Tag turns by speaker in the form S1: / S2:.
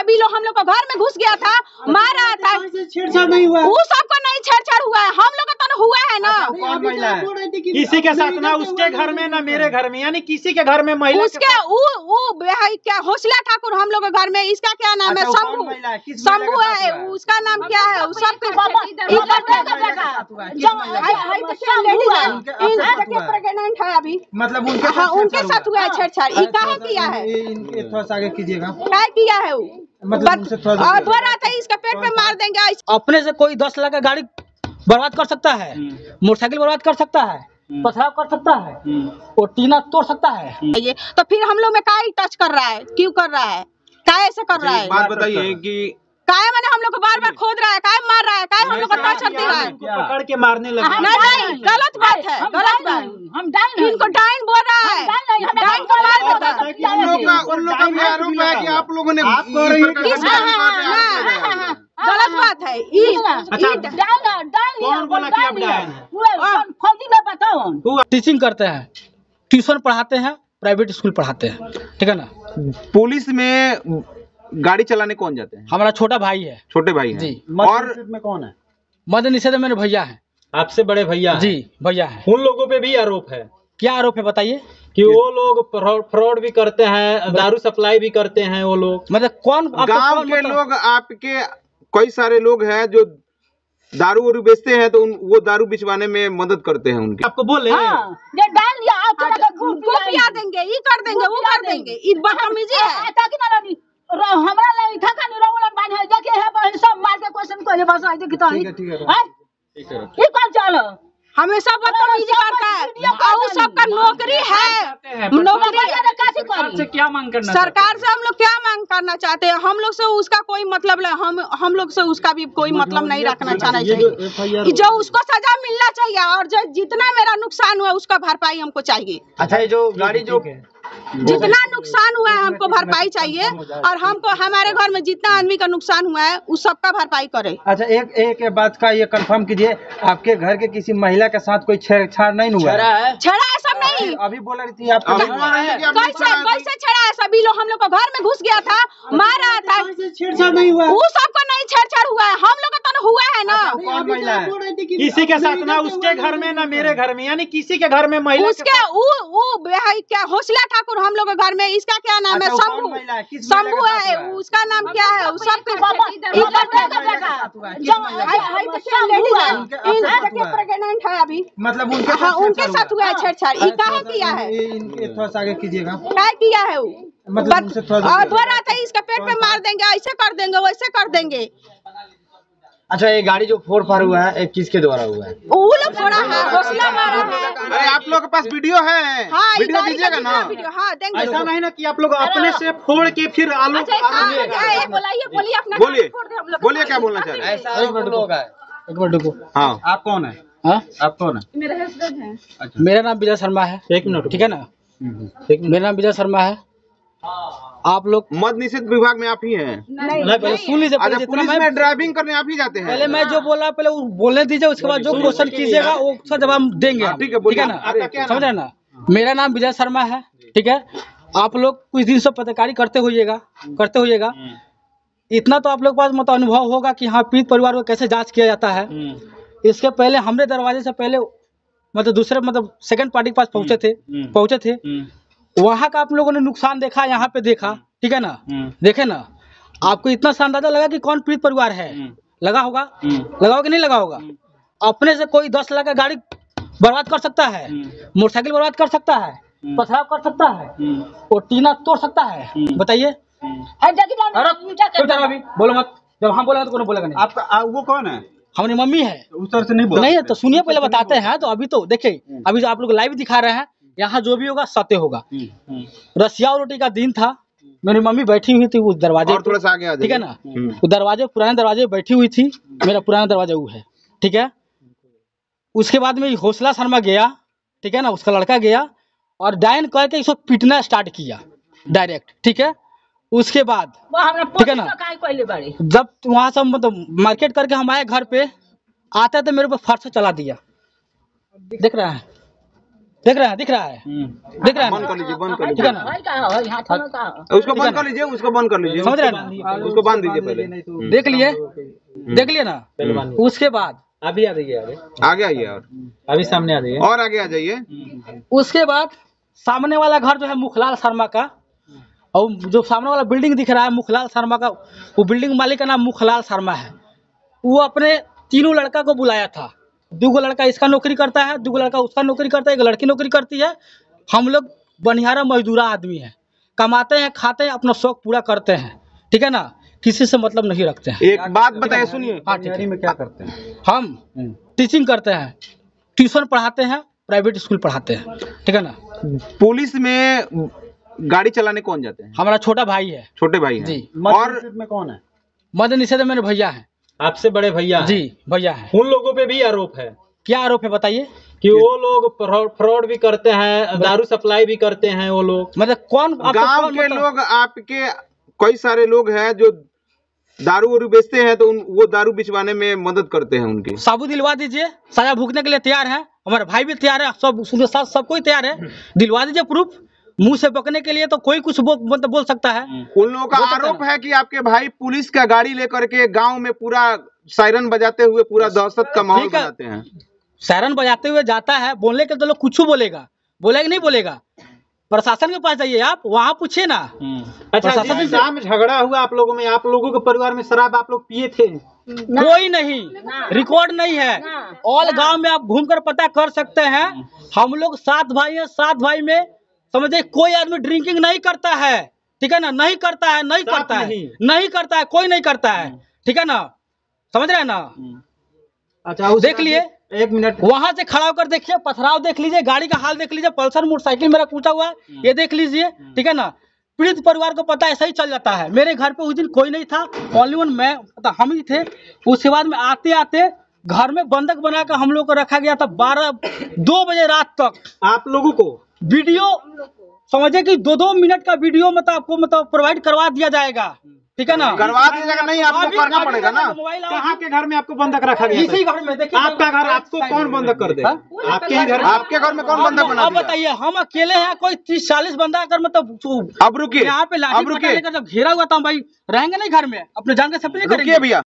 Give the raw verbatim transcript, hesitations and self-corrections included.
S1: सभी लोग हम लोग को घर में घुस गया था, मार रहा था।
S2: छेड़छाड़ नहीं हुआ,
S1: वो सबको नहीं छेड़छाड़ हुआ है, हम लोग का तो हुआ है ना।
S2: कौन महिला है?
S3: किसी के साथ ना उसके घर में ना मेरे घर में, यानी किसी के घर में महिला
S1: उसके वो वो क्या हौसला ठाकुर हम लोग के घर में, इसका क्या नाम है? शंभू, शंभू है उसका नाम, क्या है वो सब प्रेग्नेंट है अभी,
S2: मतलब उनके
S1: हाँ उनके साथ हुआ है छेड़छाड़। ये कहाँ किया है?
S2: इनके थोड़ा सा आगे कीजिएगा,
S1: क्या किया है वो?
S2: मतलब
S1: अधवा रहा था, इसका पेट पे मार देंगे।
S4: अपने से कोई दस लाख का गाड़ी बर्बाद कर सकता है, मोटरसाइकिल बर्बाद कर सकता है, पथराव कर सकता है, और टीना तोड़ सकता है।
S1: ये तो फिर हम लोग में काय टच कर रहा है, क्यों कर रहा है, काय ऐसे कर रहा है?
S5: बात बताइए कि
S1: काय मैंने हम लोग को बार बार खोद रहा है, काय मार रहा है, काय हम लोग को टच करती है,
S3: पकड़ के मारने लगा।
S1: नहीं गलत बात है, गलत बात।
S6: हम डाइन
S1: इनको डाइन बोल रहा है, डाइन को मार देता है।
S5: उन लोग का उन लोग का भी आरोप है कि आप लोगों ने
S1: गलत बात है।
S3: कौन बोला कि आप डायन है?
S6: फौजी में बताओ।
S4: टीचिंग करते हैं, ट्यूशन पढ़ाते हैं, प्राइवेट स्कूल पढ़ाते हैं, ठीक है ना।
S5: पुलिस में गाड़ी चलाने कौन जाते हैं?
S4: हमारा छोटा भाई है,
S5: छोटे भाई हैं
S4: जी।
S5: और
S3: में कौन है?
S4: मद्य निषेध में मेरे भैया हैं।
S3: आपसे बड़े भैया?
S4: जी भैया हैं।
S3: उन लोगों पे भी आरोप है।
S4: क्या आरोप है बताइए?
S3: कि वो लोग फ्रॉड भी करते हैं, दारू सप्लाई भी करते हैं वो लोग।
S4: मतलब कौन
S5: गांव के लोग, आपके कई सारे लोग हैं जो दारू वारू बेचते हैं, तो उन, वो दारू बिचवाने में मदद करते हैं उनकी।
S3: आपको बोले
S6: ये डाल दिया आप
S1: उनको पिया देंगे, ये कर देंगे, वो कर देंगे, ये बदतमीजी है।
S6: हमरा ले था का निरोलन बान है जाके है बहन सब मार के क्वेश्चन करे बस आई देखी तो
S2: ठीक है ठीक है
S6: ठीक है ये कौन चल
S1: हमेशा बदतमीजी करता है, और सबका नौकरी है, नौकरी
S4: से क्या मांग करना?
S1: सरकार से हम लोग क्या मांग करना चाहते हैं? हम लोग से उसका कोई मतलब नहीं, हम हम लोग से उसका भी कोई मतलब नहीं रखना चाहना चाहिए। जो उसको सजा मिलना चाहिए, और जो जितना मेरा नुकसान हुआ उसका भरपाई हमको चाहिए।
S2: अच्छा, ये जो गाड़ी जो
S1: जितना नुकसान हुआ है हमको भरपाई चाहिए, और हमको हमारे घर में जितना आदमी का नुकसान हुआ है उस सबका भरपाई करे।
S2: अच्छा, एक एक बात का ये कंफर्म कीजिए, आपके घर के किसी महिला के साथ कोई छेड़छाड़ नहीं हुआ है?
S1: छेड़ा है सब नहीं,
S2: अभी बोल रही थी आप
S1: कैसे कैसे छेड़ा है? सभी लोग हम लोग को घर में घुस गया था, मार रहा था।
S2: छेड़छाड़ नहीं हुआ,
S1: वो सबको नहीं छेड़छाड़ हुआ है, हम लोग का तो हुआ है ना।
S2: कौन महिला है?
S3: किसी के साथ ना उसके घर में ना मेरे घर में, यानी किसी के घर में महिला
S1: उसके वो वो क्या हौसला ठाकुर हम लोग के घर में, इसका क्या नाम है? शंभू, शंभू है उसका नाम, क्या है वो सब प्रेग्नेंट है अभी,
S2: मतलब उनके
S1: हाँ उनके साथ हुआ है छेड़छाड़। ये कहाँ किया है?
S2: इनके थोड़ा सा आगे कीजिएगा,
S1: क्या किया है वो?
S2: मतलब उनसे थोड़ा सा
S1: अधवा रहा था, इसका पेट पे मार देंगे, ऐसे कर देंगे, वैसे कर देंगे।
S2: अच्छा, ये गाड़ी जो फोड़ फाड़ हुआ है किसके द्वारा हुआ है?
S1: वो लोग फोड़ा है, हौसला मारा है।
S5: अरे आप लोग के पास वीडियो है?
S1: हाँ,
S5: वीडियो दीजिएगा ना।
S1: हाँ देंगे।
S3: ऐसा नहीं ना कि आप लोग अपने से फोड़ के फिर आलू
S1: बोलिए बोलिए अपना
S5: बोलिए बोलिए क्या बोलना चाह रहे हैं?
S2: ऐसा एक मिनट रुको।
S5: हाँ,
S3: आप कौन है?
S4: हाँ
S2: आप कौन है?
S1: मेरे हस्बैंड है।
S4: अच्छा। मेरा नाम विजय शर्मा है।
S3: एक मिनट,
S4: ठीक है ना। मेरा नाम विजय शर्मा है। आप लोग
S5: मद्य निषेध विभाग में आप ही हैं?
S1: नहीं,
S4: पहले सुन लीजिए।
S5: अच्छा, पुलिस में ड्राइविंग करने आप ही जाते हैं?
S4: पहले मैं जो बोला पहले वो बोलने दीजिए, उसके बाद जो क्वेश्चन कीजिएगा वो उसका जवाब देंगे।
S5: ठीक है,
S4: ठीक है ना, समझ रहे ना। मेरा नाम विजय शर्मा है, ठीक है। आप लोग कुछ दिन से पत्रकारी करते होइएगा करते होइएगा इतना तो आप लोग के पास मतलब अनुभव होगा कि हाँ पीड़ित परिवार को कैसे जांच किया जाता है। इसके पहले हमरे दरवाजे से पहले मतलब दूसरे मतलब सेकंड पार्टी के पास पहुंचे थे पहुंचे थे वहाँ का आप लोगों ने नुकसान देखा, यहाँ पे देखा, ठीक है ना। देखे ना, आपको इतना सा अंदाजा लगा कि कौन पीड़ित परिवार है? लगा होगा, लगा होगा कि नहीं लगा होगा? अपने से कोई दस लाख का गाड़ी बर्बाद कर सकता है, मोटरसाइकिल बर्बाद कर सकता है, पथराव कर सकता है, और टीना तोड़ सकता है। बताइए, बोलो मत। जब हम बोलेंगे तो कोई बोलेगा नहीं।
S2: आपका वो कौन है?
S4: हमारी मम्मी है।
S2: उस तरह से नहीं बोला
S4: नहीं है तो सुनिए, पहले बताते हैं। तो अभी तो देखिए, अभी जो आप लोग लाइव दिखा रहे हैं, यहाँ जो भी होगा सत्य होगा। रसिया और रोटी का दिन था, मेरी मम्मी बैठी हुई थी उस दरवाजे,
S5: थोड़ा सा आगे आ जाइए।
S4: ठीक है ना। वो दरवाजे पुराने दरवाजे बैठी हुई थी, मेरा पुराना दरवाजा वो है, ठीक है। उसके बाद में हौसला शर्मा गया, ठीक है ना, उसका लड़का गया और डायन कह के इसको पीटना स्टार्ट किया डायरेक्ट, ठीक है। उसके बाद ठीक है ना, जब वहाँ से मतलब मार्केट करके हम आए घर पे, आते थे मेरे ऊपर फर्श चला दिया, देख रहे हैं। देख रहे हैं, दिख रहा है, दिख रहा है
S5: बंद
S4: ना?
S5: कर लीजिए, बंद कर
S4: ठीक
S5: लीजिए।
S4: है ना?
S6: भाई का है हाथ में का है।
S5: उसको बंद कर लीजिए, उसको बंद कर लीजिए।
S4: समझ रहे हैं ना?
S5: उसको बांध दीजिए पहले। हम्म।
S4: देख लिए, देख लिए ना? उसके बाद
S3: अभी आ जाइए आगे,
S5: आगे आइए और
S3: अभी सामने आ जाइए।
S5: और आगे आ जाइए।
S4: उसके बाद सामने वाला घर जो है मुखलाल शर्मा का, और जो सामने वाला बिल्डिंग दिख रहा है मुखलाल शर्मा का, वो बिल्डिंग मालिक का नाम मुखलाल शर्मा है। वो अपने तीनों लड़का को बुलाया था। दो लड़का इसका नौकरी करता है, दो लड़का उसका नौकरी करता है, एक लड़की नौकरी करती है। हम लोग बनिहारा मजदूरा आदमी हैं, कमाते हैं, खाते हैं, अपना शौक पूरा करते हैं, ठीक है ना? किसी से मतलब नहीं रखते हैं।
S5: एक बात बताइए, सुनिए।
S4: हाँ ठीक है।
S2: में क्या करते हैं?
S4: हम टीचिंग करते हैं, ट्यूशन पढ़ाते हैं, प्राइवेट स्कूल पढ़ाते हैं, ठीक है ना?
S5: पुलिस में गाड़ी चलाने कौन जाते हैं?
S4: हमारा छोटा भाई है
S5: छोटे भाई हैं।
S4: जी।
S5: और
S2: में कौन है?
S4: मद्य निषेध में मेरे भैया हैं।
S3: आपसे बड़े भैया हैं।
S4: जी भैया हैं।
S3: उन लोगों पे भी आरोप है
S4: क्या आरोप है बताइए?
S3: कि वो लोग फ्रॉड फ्रॉड भी करते हैं, दारू सप्लाई भी करते हैं वो लोग।
S4: मतलब कौन आपको
S5: गांव
S4: कौन
S5: के
S4: मतलब-
S5: लोग, आपके कई सारे लोग हैं जो दारू वारू बेचते हैं, तो उन वो दारू बिचवाने में मदद करते हैं उनकी।
S4: साबुत दिलवा दीजिए, सजा भुगतने के लिए तैयार है, हमारे भाई भी तैयार है, सब उसके साथ सब कोई तैयार है। दिलवा दीजिए प्रूफ। मुंह से बकने के लिए तो कोई कुछ बो, मतलब बोल सकता है।
S5: उन लोगों का
S4: वो तो
S5: आरोप
S4: करना।
S5: है कि आपके भाई पुलिस का गाड़ी लेकर के गांव में पूरा सायरन बजाते हुए पूरा दहशत का माहौल
S4: ठीक है।
S5: बनाते हैं।
S4: सायरन बजाते हुए जाता है, बोलने के तो लोग कुछ बोलेगा, बोलेगा नहीं बोलेगा? प्रशासन के पास जाइए, आप वहाँ पूछिए ना।
S3: अच्छा,
S4: प्रशासन
S3: जिस
S4: से-
S3: शाम झगड़ा हुआ आप लोगों में, आप लोगों के परिवार में शराब आप लोग पिए थे?
S4: कोई नहीं, रिकॉर्ड नहीं है। ऑल गांव में आप घूमकर पता कर सकते हैं। हम लोग सात भाई हैं, सात भाई में समझे कोई आदमी ड्रिंकिंग नहीं करता है, ठीक है ना? नहीं करता है, नहीं
S3: साफ
S4: करता है,
S3: नहीं।
S4: नहीं करता है, कोई नहीं करता है, ठीक है ना? समझ रहे हैं ना?
S3: अच्छा, उस
S4: देख लिए,
S3: एक मिनट।
S4: वहां से खड़ा होकर देखिए, पथराव देख लीजिए, गाड़ी का हाल देख लीजिए, पल्सर मोटरसाइकिल मेरा कूचा हुआ है, ये देख लीजिए, ठीक है ना? पीड़ित परिवार को पता है, ऐसा ही चल जाता है। मेरे घर पे उस दिन कोई नहीं था, ओनली वन मैं, मतलब हम ही थे। उसके बाद में आते आते घर में बंधक बनाकर हम लोग को रखा गया था बारह दो बजे रात तक।
S3: आप लोगों को
S4: वीडियो समझे कि दो दो मिनट का वीडियो मतलब आपको मतलब प्रोवाइड करवा दिया जाएगा, ठीक है ना?
S5: करवा दीजिएगा, नहीं आपको
S4: अभी-
S5: करना
S4: अभी
S5: पड़ेगा ना।
S4: मोबाइल
S3: कहाँ के घर में आपको बंधक रखा गया
S4: इसी
S3: था?
S4: घर में देखिए,
S3: आपका घर, आपको कौन बंधक कर दे?
S4: हाँ?
S3: आपके ही घर?
S5: आपके घर में कौन बंधक बना
S4: अब
S5: दिया?
S4: बताइए, हम अकेले हैं, कोई तीस चालीस बंदा अगर मतलब
S5: अब रुकिए,
S4: यहाँ पे लाठी
S5: अब
S4: पकड़
S5: रुकिए,
S4: लेकर जब घेरा हुआ था, हम भाई रहेंगे नहीं घर में, अपने जान के सपने
S5: रुकिए
S4: करेंगे।
S5: भैया।